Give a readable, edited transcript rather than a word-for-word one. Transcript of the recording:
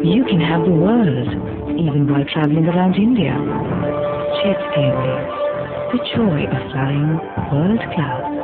You can have the world, even while traveling around India. Jet Airways, the joy of flying world class.